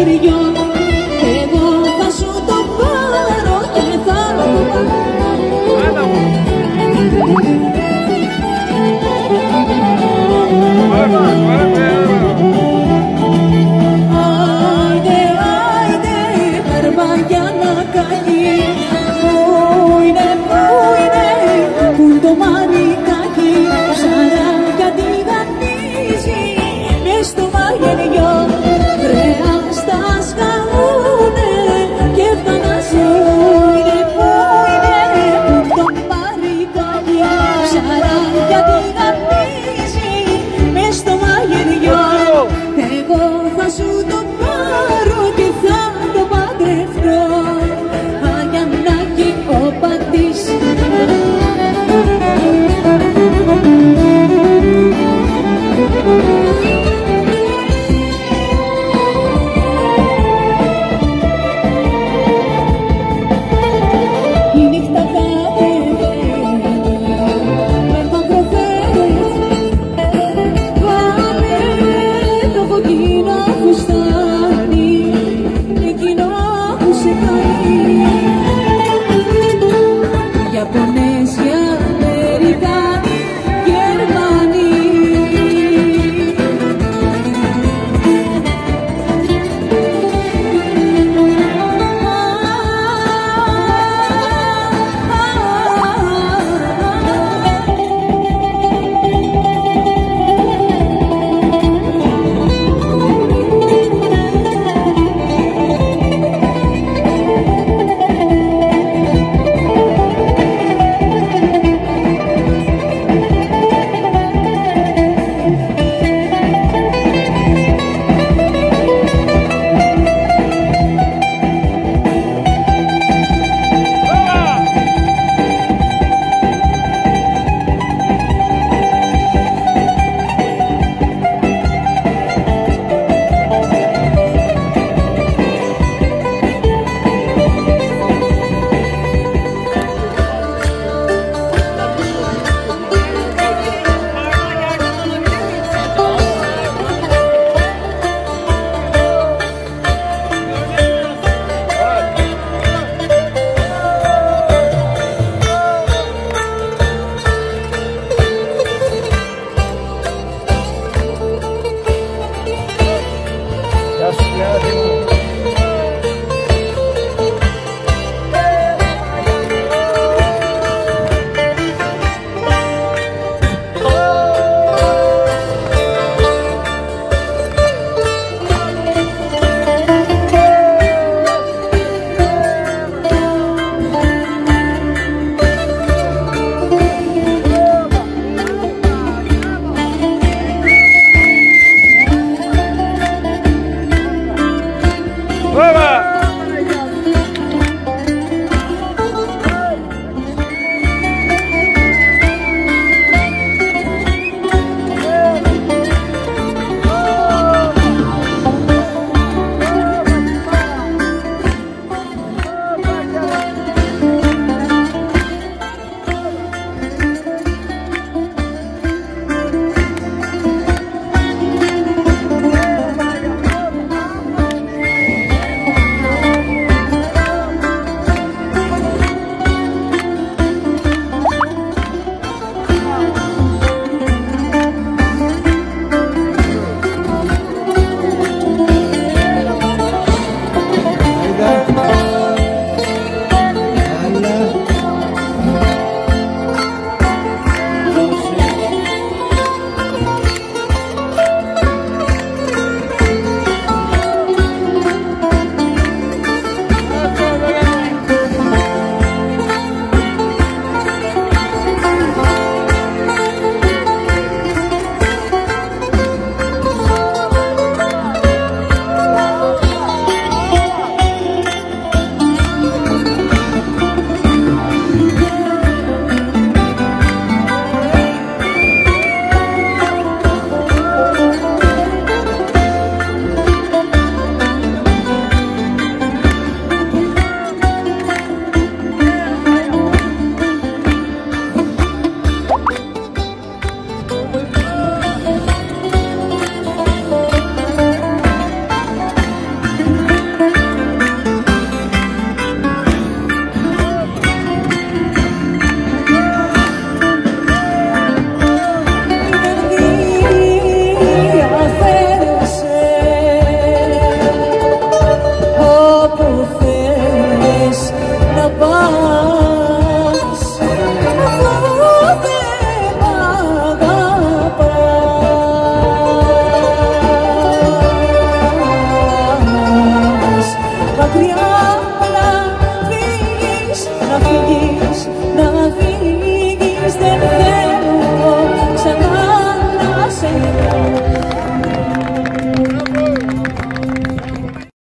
μαγειριό. Εγώ θα σου το πάρω και θα το πάρω. Άιντε, άιντε, Χαρβαγιανακάκι, πού είναι το μαρικάκι, ψαράκια τη γανίζει μες στο μαγειριό. Κρέα στα σκαούνε και φτανάζει, πού είναι το μαρικάκι, ψαράκια τη γανίζει μες στο μαγειριό. Εγώ θα σου το πάρω και θα το παντρευτώ. Αγιανάκι ο πατής. Η νύχτα κατεβαίνει με μακροφέρες. Βάλε το κοκκίνο φουστάνι, εκείνο που σε κάνει. Ιαπωνέζοι, Αμερικάνοι, Γερμανοί. Brava!